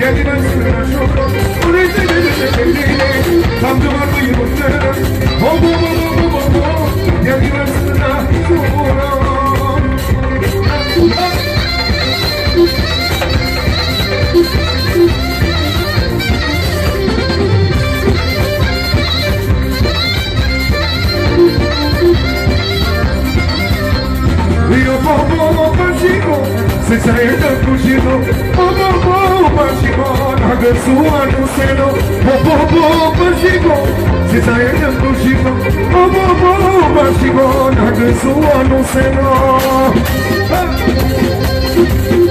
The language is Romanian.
Se sai da cugino, bashiko, naga suano seno, bashiko. Se sai da cugino, bashiko, naga suano seno.